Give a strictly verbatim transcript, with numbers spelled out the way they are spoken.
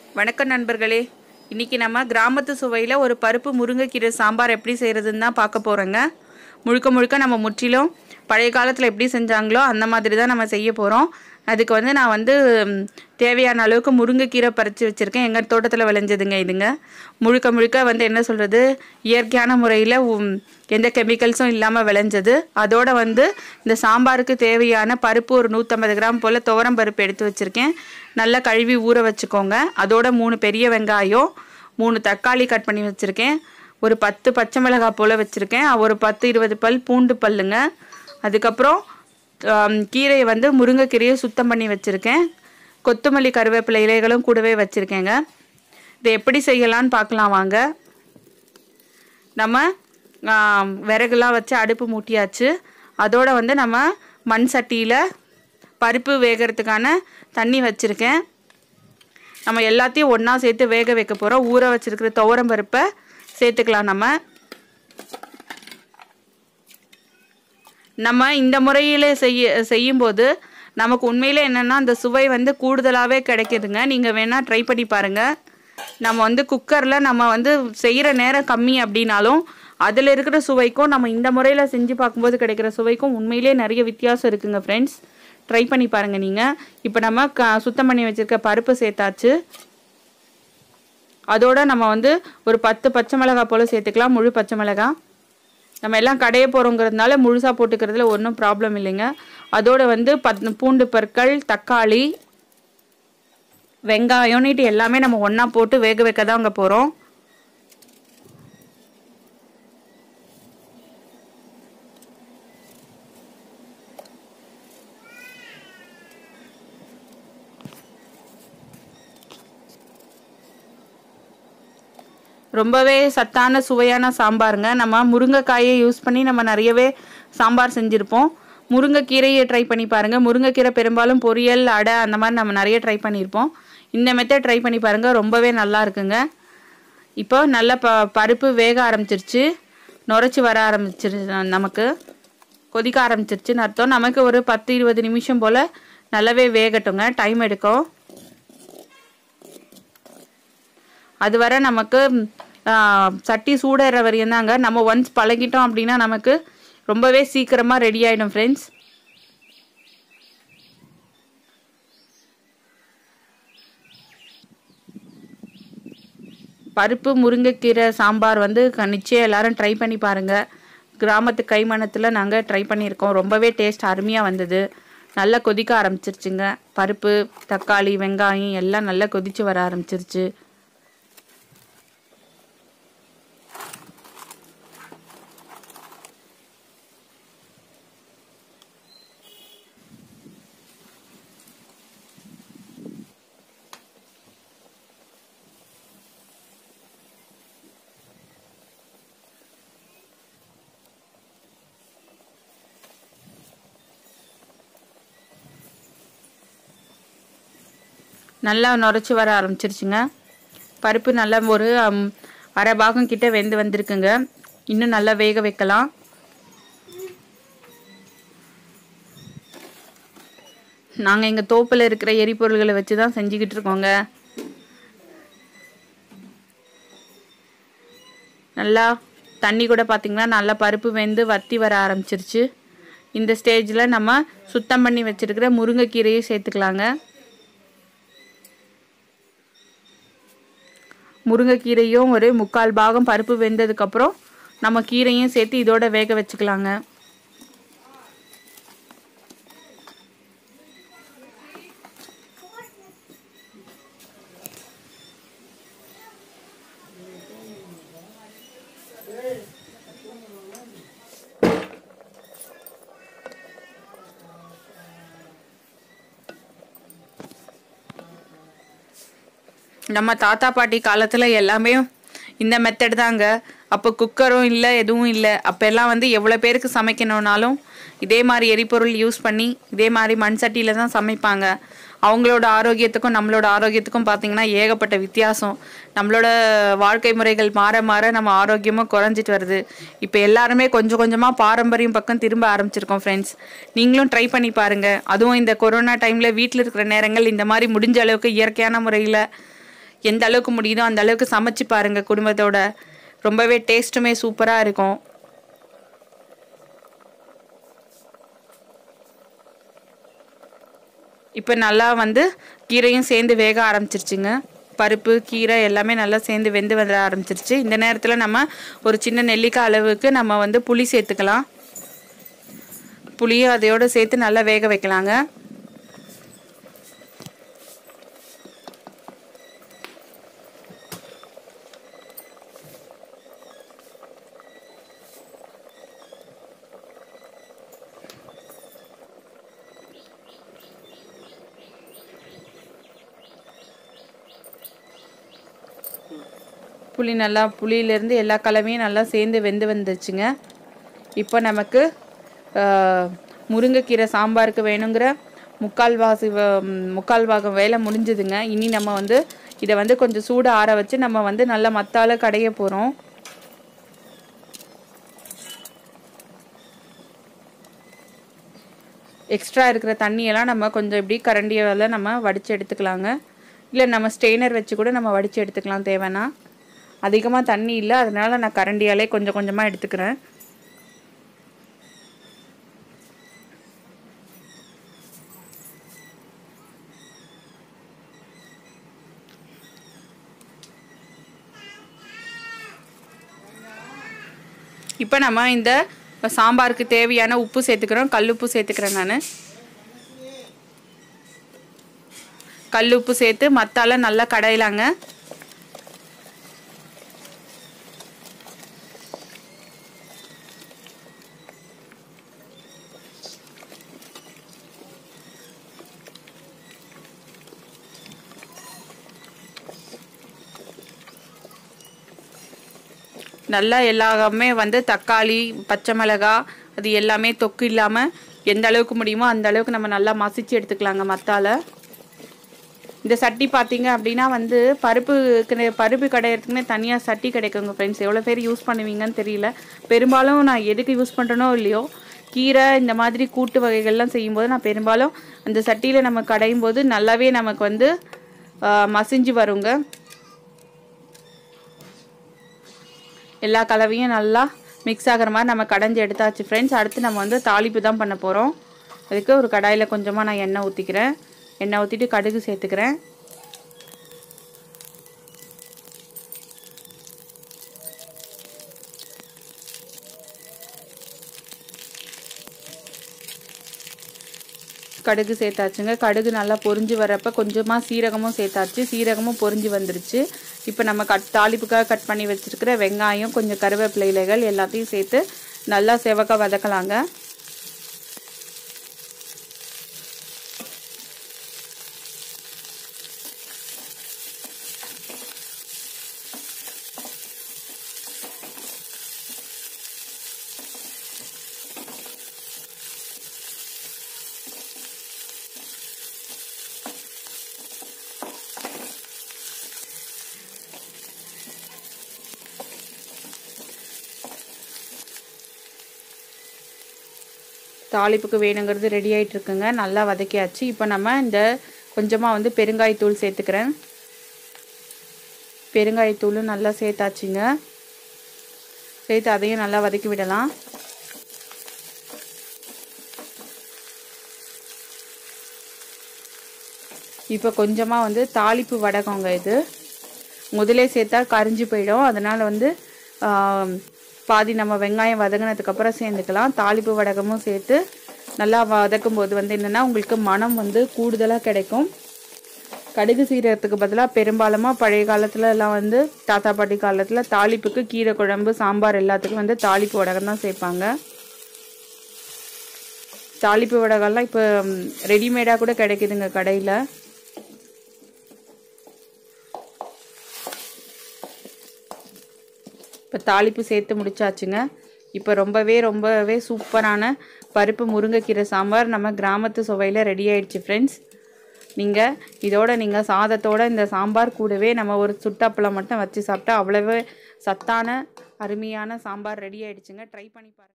வணக்கம் நண்பர்களே. இன்றைக்கி நம்ம கிராமத்து சுவையில் ஒரு பருப்பு முருங்கைக்கீரை சாம்பார் எப்படி செய்கிறதுன்னு தான் பார்க்க போகிறோங்க. முழுக்க முழுக்க நம்ம முற்றிலும் பழைய காலத்தில் எப்படி செஞ்சாங்களோ அந்த மாதிரி தான் நம்ம செய்ய போகிறோம். அதுக்கு வந்து நான் வந்து தேவையான அளவுக்கு முருங்கைக்கீரை பறித்து வச்சுருக்கேன். எங்கள் தோட்டத்தில் விளைஞ்சதுங்க இதுங்க. முழுக்க முழுக்க வந்து என்ன சொல்கிறது, இயற்கையான முறையில் எந்த கெமிக்கல்ஸும் இல்லாமல் விளைஞ்சது. அதோடு வந்து இந்த சாம்பாருக்கு தேவையான பருப்பு ஒரு நூற்றம்பது கிராம் போல் துவரம் பருப்பு எடுத்து வச்சுருக்கேன். நல்லா கழுவி ஊற வச்சுக்கோங்க. அதோட மூணு பெரிய வெங்காயம், மூணு தக்காளி கட் பண்ணி வச்சுருக்கேன். ஒரு பத்து பச்சை மிளகாய் போல் வச்சுருக்கேன். ஒரு பத்து இருபது பல் பூண்டு பல்லுங்க. அதுக்கப்புறம் கீரையை வந்து முருங்கைக்கீரையை சுத்தம் பண்ணி வச்சுருக்கேன். கொத்தமல்லி கருவேப்பிலை இலைகளும் கூடவே வச்சுருக்கேங்க. இதை எப்படி செய்யலான்னு பார்க்கலாம் வாங்க. நம்ம விறகுலாம் வச்சு அடுப்பு மூட்டியாச்சு. அதோடு வந்து நம்ம மண் சட்டியில் பருப்பு வேகிறதுக்கான தண்ணி வச்சுருக்கேன். நம்ம எல்லாத்தையும் ஒன்றா சேர்த்து வேக வைக்க போகிறோம். ஊற வச்சுருக்கிற துவரம் பருப்பை சேர்த்துக்கலாம். நம்ம நம்ம இந்த முறையில் செய்ய செய்யும்போது நமக்கு உண்மையிலே என்னென்னா அந்த சுவை வந்து கூடுதலாகவே கிடைக்கிதுங்க. நீங்கள் வேணால் ட்ரை பண்ணி பாருங்கள். நம்ம வந்து குக்கரில் நம்ம வந்து செய்கிற நேரம் கம்மி அப்படின்னாலும் அதில் இருக்கிற சுவைக்கும் நம்ம இந்த முறையில் செஞ்சு பார்க்கும்போது கிடைக்கிற சுவைக்கும் உண்மையிலே நிறைய வித்தியாசம் இருக்குங்க ஃப்ரெண்ட்ஸ். ட்ரை பண்ணி பாருங்கள் நீங்கள். இப்போ நம்ம க சுத்தம் பண்ணி வச்சுருக்க பருப்பு சேர்த்தாச்சு. அதோடு நம்ம வந்து ஒரு பத்து பச்சை மிளகாய் போல் சேர்த்துக்கலாம். முழு பச்சை மிளகாய் நம்ம எல்லாம் கடைய போகிறோங்கிறதுனால முழுசாக போட்டுக்கிறதுல ஒன்றும் ப்ராப்ளம் இல்லைங்க. அதோடு வந்து பத் பூண்டு பற்கள், தக்காளி, வெங்காயம் நீட்டு எல்லாமே நம்ம ஒன்றா போட்டு வேக வைக்க தான் அங்கே போகிறோம். ரொம்பவே சத்தான சுவையான சாம்பாருங்க. நம்ம முருங்கைக்காயை யூஸ் பண்ணி நம்ம நிறையவே சாம்பார் செஞ்சுருப்போம். முருங்கைக்கீரையை ட்ரை பண்ணி பாருங்கள். முருங்கைக்கீரை பெரும்பாலும் பொரியல், அடை அந்த மாதிரி நம்ம நிறைய ட்ரை பண்ணியிருப்போம். இந்த மெத்தட் ட்ரை பண்ணி பாருங்கள், ரொம்பவே நல்லா இருக்குங்க. இப்போ நல்ல ப பருப்பு வேக ஆரம்பிச்சிருச்சு, நுரைச்சி வர ஆரம்பிச்சிருச்சு, நமக்கு கொதிக்க ஆரம்பிச்சிருச்சுன்னு அர்த்தம். நமக்கு ஒரு பத்து இருபது நிமிஷம் போல் நல்லாவே வேகட்டுங்க, டைம் எடுக்கும். அது வர நமக்கு சட்டி சூடுற வரையும் தாங்க. நம்ம ஒன்ஸ் பழகிட்டோம் அப்படின்னா நமக்கு ரொம்பவே சீக்கிரமாக ரெடி ஆகிடும் ஃப்ரெண்ட்ஸ். பருப்பு முருங்கைக்கீரை சாம்பார் வந்து நிச்சயம் எல்லோரும் ட்ரை பண்ணி பாருங்கள். கிராமத்து கைமணத்தில் நாங்கள் ட்ரை பண்ணியிருக்கோம். ரொம்பவே டேஸ்ட் அருமையாக வந்தது. நல்லா கொதிக்க ஆரம்பிச்சிருச்சுங்க. பருப்பு, தக்காளி, வெங்காயம் எல்லாம் நல்லா கொதித்து வர ஆரம்பிச்சிருச்சு. நல்லா நுரைச்சி வர ஆரம்பிச்சிருச்சுங்க. பருப்பு நல்லா ஒரு அரை பாகம் கிட்ட வெந்து வந்திருக்குங்க. இன்னும் நல்லா வேக வைக்கலாம். நாங்கள் எங்கள் தோப்பில் இருக்கிற எரிபொருள்களை வச்சு தான் செஞ்சுக்கிட்டு இருக்கோங்க. நல்லா தண்ணி கூட பார்த்திங்கன்னா நல்லா பருப்பு வெந்து வற்றி வர ஆரம்பிச்சிருச்சு. இந்த ஸ்டேஜில் நம்ம சுத்தம் பண்ணி வச்சுருக்கிற முருங்கைக்கீரையை சேர்த்துக்கலாங்க. முருங்கைக்கீரையும் ஒரு முக்கால் பாகம் பருப்பு வெந்ததுக்கப்புறம் நம்ம கீரையும் சேர்த்து இதோட வேக வச்சுக்கலாங்க. நம்ம தாத்தா பாட்டி காலத்தில் எல்லாமே இந்த மெத்தட் தாங்க. அப்போ குக்கரும் இல்லை, எதுவும் இல்லை. அப்போ எல்லாம் வந்து எவ்வளோ பேருக்கு சமைக்கணுன்னாலும் இதே மாதிரி எரிபொருள் யூஸ் பண்ணி இதே மாதிரி மண் சட்டியில் தான் சமைப்பாங்க. அவங்களோட ஆரோக்கியத்துக்கும் நம்மளோட ஆரோக்கியத்துக்கும் பார்த்திங்கன்னா ஏகப்பட்ட வித்தியாசம். நம்மளோட வாழ்க்கை முறைகள் மாற மாற நம்ம ஆரோக்கியமும் குறைஞ்சிட்டு வருது. இப்போ எல்லாருமே கொஞ்சம் கொஞ்சமாக பாரம்பரியம் பக்கம் திரும்ப ஆரம்பிச்சிருக்கோம் ஃப்ரெண்ட்ஸ். நீங்களும் ட்ரை பண்ணி பாருங்கள். அதுவும் இந்த கொரோனா டைமில் வீட்டில் இருக்கிற நேரங்கள் இந்த மாதிரி முடிஞ்ச அளவுக்கு இயற்கையான முறையில் எந்த அளவுக்கு முடியுதோ அந்த அளவுக்கு சமைச்சு பாருங்கள் குடும்பத்தோட. ரொம்பவே டேஸ்ட்டுமே சூப்பராக இருக்கும். இப்போ நல்லா வந்து கீரையும் சேர்ந்து வேக ஆரம்பிச்சிருச்சுங்க. பருப்பு கீரை எல்லாமே நல்லா சேர்ந்து வெந்து வர ஆரம்பிச்சிருச்சு. இந்த நேரத்தில் நம்ம ஒரு சின்ன நெல்லிக்காய் அளவுக்கு நம்ம வந்து புளி சேர்த்துக்கலாம். புளியை அதையோடு சேர்த்து நல்லா வேக வைக்கலாங்க. புளி நல்லா புளியிலேருந்து எல்லா கலவையும் நல்லா சேர்ந்து வெந்து வந்துச்சுங்க. இப்போ நமக்கு முருங்கைக்கீரை சாம்பாருக்கு வேணுங்கிற முக்கால்வாசி முக்கால் பாகம் வேலை முடிஞ்சுதுங்க. இனி நம்ம வந்து இதை வந்து கொஞ்சம் சூடு ஆற வச்சு நம்ம வந்து நல்லா மத்தால கடைய போகிறோம். எக்ஸ்ட்ரா இருக்கிற தண்ணியெல்லாம் நம்ம கொஞ்சம் இப்படி கரண்டியால் நம்ம வடித்து எடுத்துக்கலாங்க. இல்லை நம்ம ஸ்டெய்னர் வச்சு கூட நம்ம வடித்து எடுத்துக்கலாம் தேவைன்னா. அதிகமாக தண்ணி இல்லை, அதனால் நான் கரண்டியாலே கொஞ்சம் கொஞ்சமாக எடுத்துக்கிறேன். இப்போ நம்ம இந்த சாம்பாருக்கு தேவையான உப்பு சேர்த்துக்கிறோம். கல் உப்பு சேர்த்துக்கிறேன். நான் கல் உப்பு சேர்த்து மத்தால நல்லா கடையலாங்க. நல்லா எல்லாமே வந்து தக்காளி பச்சை மிளகாய் அது எல்லாமே தொக்கு இல்லாமல் எந்த அளவுக்கு முடியுமோ அந்த அளவுக்கு நம்ம நல்லா மசிச்சு எடுத்துக்கலாங்க மத்தால. இந்த சட்டி பார்த்தீங்க அப்படின்னா வந்து பருப்புக்கு பருப்பு கடையிறதுக்குன்னே தனியாக சட்டி கிடைக்குங்க ஃப்ரெண்ட்ஸ். எவ்வளோ பேர் யூஸ் பண்ணுவீங்கன்னு தெரியல. பெரும்பாலும் நான் எதுக்கு யூஸ் பண்ணுறனோ இல்லையோ, கீரை இந்த மாதிரி கூட்டு வகைகள்லாம் செய்யும்போது நான் பெரும்பாலும் அந்த சட்டியில் நம்ம கடையும் போது நல்லாவே நமக்கு வந்து மசிஞ்சு வருங்க. எல்லா கலவையும் நல்லா மிக்ஸ் ஆகிற மாதிரி நம்ம கடைஞ்சி எடுத்தாச்சு ஃப்ரெண்ட்ஸ். அடுத்து நம்ம வந்து தாளிப்பு தான் பண்ண போகிறோம். அதுக்கு ஒரு கடாயில் கொஞ்சமாக நான் எண்ணெய் ஊற்றிக்கிறேன். எண்ணெய் ஊற்றிட்டு கடுகு சேர்த்துக்கிறேன். கடுகு சேர்த்தாச்சுங்க. கடுகு நல்லா பொரிஞ்சு வரப்போ கொஞ்சமாக சீரகமும் சேர்த்தாச்சு. சீரகமும் பொரிஞ்சு வந்துருச்சு. இப்போ நம்ம கட் தாளிப்புக்காக கட் பண்ணி வச்சுருக்கிற வெங்காயம் கொஞ்சம் கருவேப்பிலை இலைகள் எல்லாத்தையும் சேர்த்து நல்லா செவக்க வதக்கலாங்க. தாளிப்புக்கு வேணுங்கிறது ரெடி ஆகிட்டு இருக்குங்க. நல்லா வதக்கியாச்சு. இப்போ நம்ம இந்த கொஞ்சமாக வந்து பெருங்காயத்தூள் சேர்த்துக்கிறேன். பெருங்காயத்தூளும் நல்லா சேர்த்தாச்சுங்க. சேர்த்து அதையும் நல்லா வதக்கி விடலாம். இப்போ கொஞ்சமாக வந்து தாளிப்பு வடகங்க. இது முதலே சேர்த்தா கரிஞ்சு போயிடும். அதனால் வந்து பாதி நம்ம வெங்காயம் வதங்கினதுக்கப்புறம் சேர்ந்துக்கலாம். தாளிப்பு வடகமும் சேர்த்து நல்லா வதக்கும் போது வந்து என்னென்னா உங்களுக்கு மனம் வந்து கூடுதலாக கிடைக்கும். கடுகு சீரகத்துக்கு பதிலாக பெரும்பாலுமாக பழைய காலத்துல எல்லாம் வந்து தாத்தா பாட்டி காலத்தில் தாளிப்புக்கு கீரை குழம்பு சாம்பார் எல்லாத்துக்கும் வந்து தாளிப்பு வடகம் தான் சேர்ப்பாங்க. தாளிப்பு வடகம்லாம் இப்போ ரெடிமேடாக கூட கிடைக்குதுங்க கடையில். இப்போ தாளிப்பு சேர்த்து முடிச்சாச்சுங்க. இப்போ ரொம்பவே ரொம்பவே சூப்பரான பருப்பு முருங்கைக்கீரை சாம்பார் நம்ம கிராமத்து சுவையில் ரெடி ஆயிடுச்சு ஃப்ரெண்ட்ஸ். நீங்கள் இதோட நீங்கள் சாதத்தோட இந்த சாம்பார் கூடவே நம்ம ஒரு சுட்டப்பளம் மட்டும் வச்சு சாப்பிட்டா அவ்வளவு சத்தான அருமையான சாம்பார் ரெடி ஆயிடுச்சுங்க. ட்ரை பண்ணி பாருங்கள்.